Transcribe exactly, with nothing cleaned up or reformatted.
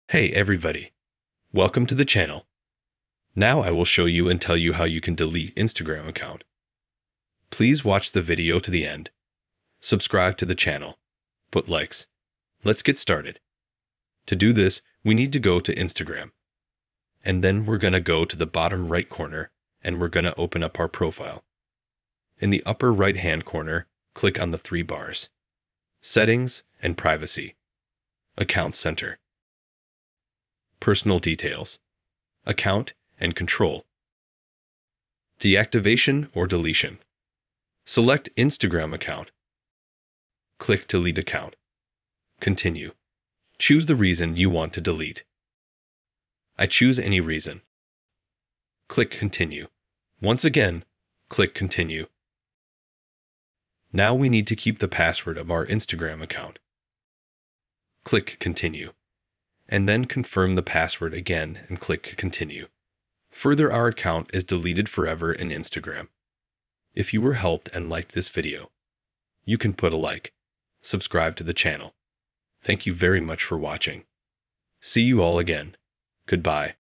Hey everybody, welcome to the channel. Now I will show you and tell you how you can delete Instagram account. Please watch the video to the end. Subscribe to the channel. Put likes. Let's get started. To do this, we need to go to Instagram. And then we're going to go to the bottom right corner and we're going to open up our profile. In the upper right hand corner, click on the three bars. Settings and Privacy. Account Center. Personal Details. Account and Control. Deactivation or Deletion. Select Instagram account. Click Delete Account. Continue. Choose the reason you want to delete. I choose any reason. Click Continue. Once again, click Continue. Now we need to keep the password of our Instagram account. Click Continue. And then confirm the password again and click Continue. Further, our account is deleted forever in Instagram. If you were helped and liked this video, you can put a like, subscribe to the channel. Thank you very much for watching. See you all again. Goodbye.